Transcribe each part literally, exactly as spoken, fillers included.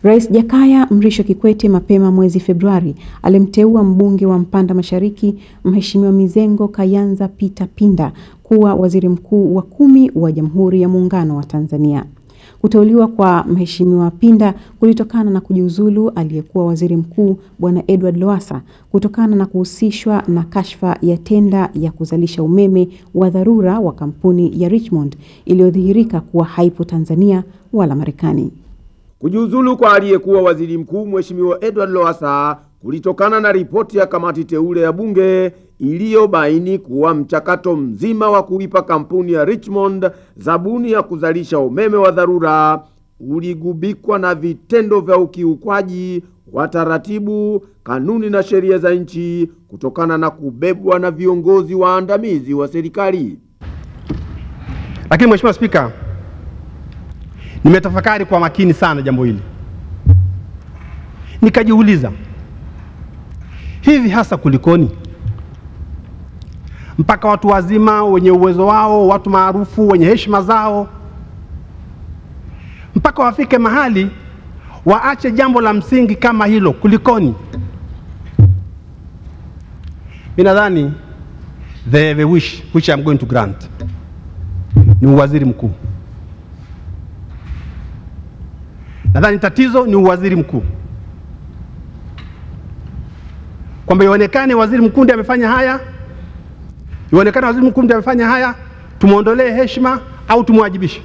Rais Jakaya Mrisho Kikwete mapema mwezi Februari alimteua mbunge wa Mpanda Mashariki Mheshimiwa Mizengo Kayanza Peter Pinda kuwa waziri mkuu wa kumi wa Jamhuri ya Muungano wa Tanzania. Kuteuliwa kwa Mheshimiwa Pinda kulitokana na kujiuzulu aliyekuwa waziri mkuu Bwana Edward Lowassa kutokana na kuhusishwa na kashfa ya tenda ya kuzalisha umeme wa dharura wa kampuni ya Richmond iliyodhihirika kuwa haipo Tanzania wala Marekani. Kujiuzulu kwa aliyekuwa waziri mkuu Mheshimiwa Edward Lowassa kulitokana na ripoti ya kamati teule ya bunge iliyobaini kuwa mchakato mzima wa kuipa kampuni ya Richmond zabuni ya kuzalisha umeme wa dharura uligubikwa na vitendo vya ukiukwaji wa taratibu, kanuni na sheria za nchi kutokana na kubebwa na viongozi waandamizi wa serikali. Lakini Mheshimiwa Spika, nimetafakari kwa makini sana jambo hili. Nikajiuliza, hivi hasa kulikoni? Mpaka watu wazima wenye uwezo wao, watu maarufu wenye heshima zao, mpaka wafike mahali waache jambo la msingi kama hilo, kulikoni? Binadhani the, the wish which I'm going to grant ni waziri mkuu. Nadhani tatizo ni waziri mkuu. Kwamba ionekane waziri mkuu ndiye amefanya haya, ionekane waziri mkuu ndiye amefanya haya, tumuondolee heshima au tumwajibishe.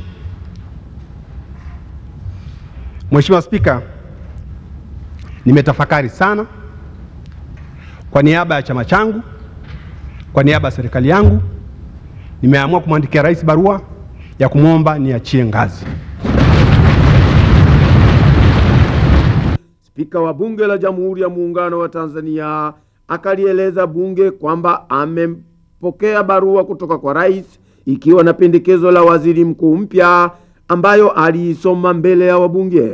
Mheshimiwa Spika, nimetafakari sana kwa niaba ya chama changu, kwa niaba ya serikali yangu, nimeamua kumwandikia rais barua ya kumwomba niachie ngazi. Spika wa Bunge la Jamhuri ya Muungano wa Tanzania akalieleza bunge kwamba amepokea barua kutoka kwa rais ikiwa na pendekezo la waziri mkuu mpya ambayo aliisoma mbele ya wabunge.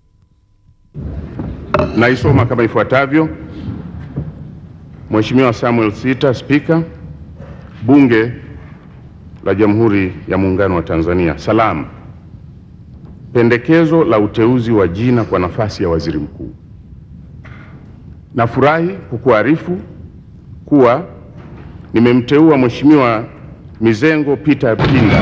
Naisoma kama ifuatavyo. Mheshimiwa Samuel Sita, Spika, Bunge la Jamhuri ya Muungano wa Tanzania. Salamu. Pendekezo la uteuzi wa jina kwa nafasi ya waziri mkuu. Nafurahi kukuarifu kuwa nimemteua Mheshimiwa Mizengo Peter Pinda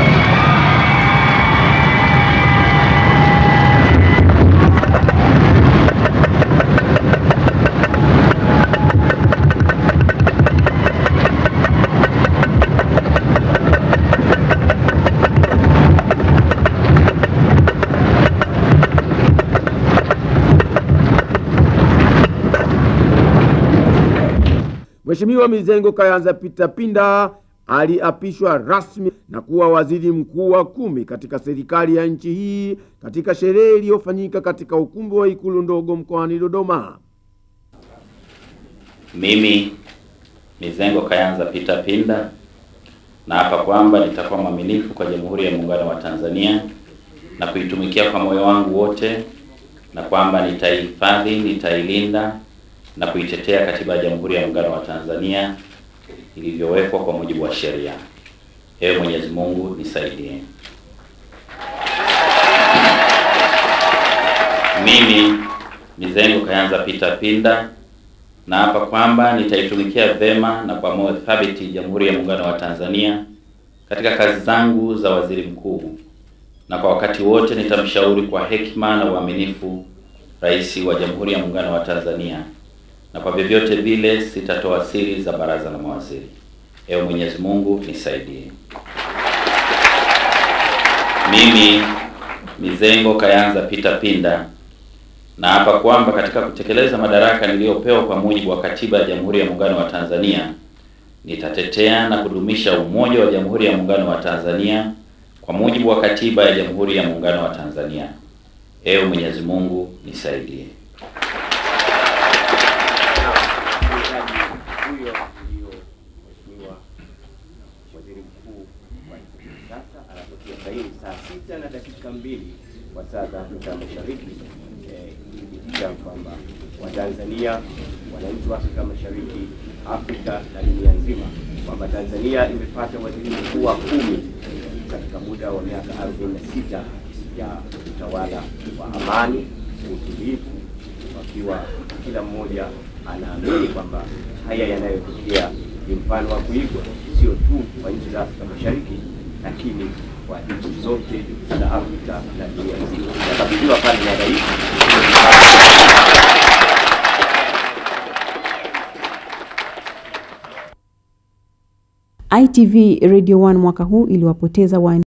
Mheshimiwa Mizengo Kayanza Peter Pinda aliapishwa rasmi na kuwa waziri mkuu wa kumi katika serikali ya nchi hii katika sherehe iliyofanyika katika ukumbi wa Ikulu ndogo mkoani Dodoma. Mimi Mizengo Kayanza Peter Pinda naapa kwamba nitakuwa mwaminifu kwa Jamhuri ya Muungano wa Tanzania na kuitumikia kwa moyo wangu wote, na kwamba nitaihifadhi, nitailinda na kuitetea Katiba ya Jamhuri ya Muungano wa Tanzania ilivyowekwa kwa mujibu wa sheria. Ewe Mwenyezi Mungu nisaidie. Mimi Mizengo Kayanza Peter Pinda naapa kwamba nitaitumikia vema na kwa moyo thabiti Jamhuri ya Muungano wa Tanzania katika kazi zangu za waziri mkuu, na kwa wakati wote nitamshauri kwa hekima na uaminifu Rais wa Jamhuri ya Muungano wa Tanzania, na kwa vyovyote vile sitatoa siri za baraza la mawaziri. Ewe Mwenyezi Mungu nisaidie. Mimi Mizengo Kayanza Peter Pinda naapa kwamba katika kutekeleza madaraka niliyopewa kwa mujibu wa Katiba ya Jamhuri ya Muungano wa Tanzania nitatetea na kudumisha umoja wa Jamhuri ya Muungano wa Tanzania kwa mujibu wa Katiba ya Jamhuri ya Muungano wa Tanzania. Ewe Mwenyezi Mungu nisaidie. Saa sita na dakika mbili kwa saa za Afrika Mashariki, ikithibitisha kwamba Watanzania, wananchi wa Afrika Mashariki, Afrika na dunia nzima, kwamba Tanzania imepata waziri mkuu wa kumi katika muda wa miaka arobaini na sita ya utawala wa amani utulivu, wakiwa kila mmoja anaamini kwamba haya yanayotokea ni mfano wa kuigwa, sio tu kwa nchi za Afrika Mashariki, lakini kwa nchi zote za Afrika na dunia nzima. Nakabidhiwa pale na rais. I T V Radio one mwaka huu iliwapoteza wa